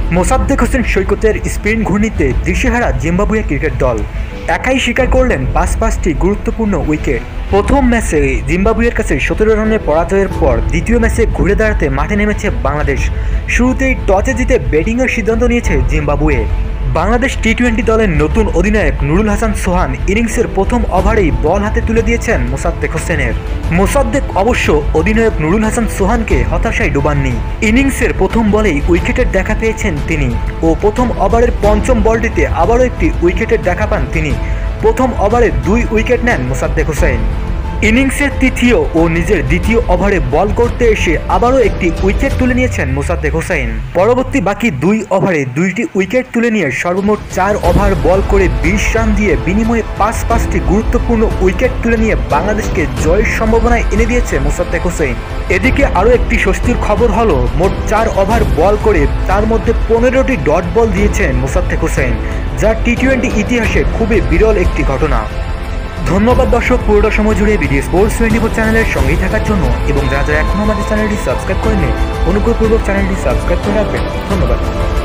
মোসাদ্দেক হোসেন সৈকতের স্পিন ঘূর্ণিতে দিশেহারা Zimbabwe cricket দল একাই শিকার করলেন পাঁচটি গুরুত্বপূর্ণ উইকেট। প্রথম ম্যাচে জিম্বাবুয়ের কাছে 17 রানের পরাজয়ের পর দ্বিতীয় ম্যাচে ঘুরে দাঁড়াতে মাঠে নেমেছে বাংলাদেশ। শুরুতেই টসে জিতে ব্যাটিংয়ের সিদ্ধান্ত নিয়েছে জিম্বাবুয়ে। বাংলাদেশ টি-20 দলের নতুন অধিনায়ক নুরুল হাসান সোহান ইনিংসের প্রথম ওভারেই বল হাতে তুলে দিয়েছেন মোসাদ্দেক হোসেনের। মোসাদ্দেক অবশ্য অধিনায়ক নুরুল হাসান সোহানকে হতাশায় ডোবাননি। ইনিংসের প্রথম বলেই উইকেটের দেখা পেয়েছেন তিনি ও প্রথম ওভারের পঞ্চম বলটিতে আবারও একটি উইকেটের দেখা পান তিনি। প্রথম ওভারে 2 উইকেট নেন মোসাদ্দেক হোসেন। ইনিংসের তৃতীয় ও নিজের দ্বিতীয় ওভারে বল করতে এসে আবারও একটি উইকেট তুলে নিয়েছেন মোসাদ্দেক হোসেন। পরবর্তী বাকি 2 ওভারে 2টি উইকেট তুলে নিয়ে সর্বমোট 4 ওভার বল করে 20 রান দিয়ে বিনিময়ে পাঁচটি গুরুত্বপূর্ণ উইকেট তুলে নিয়ে বাংলাদেশকে জয়ের সম্ভাবনায় এনে দিয়েছে মোসাদ্দেক হোসেন। এদিকে আরও একটি স্বস্তির খবর হলো মোট 4 ওভার বল করে তার মধ্যে 15টি ডট বল দিয়েছেন মোসাদ্দেক হোসেন, যা টি-20 ইতিহাসে খুবই বিরল একটি ঘটনা। ধন্যবাদ দর্শক, পুরোটা সময় জুড়ে বিডি স্পোর্টস 24 চ্যানেলের সঙ্গেই থাকার জন্য। এবং যারা এখনও আমাদের চ্যানেলটি সাবস্ক্রাইব করেনি অনুগ্রহপূর্বক চ্যানেলটি সাবস্ক্রাইব করে রাখবেন। ধন্যবাদ।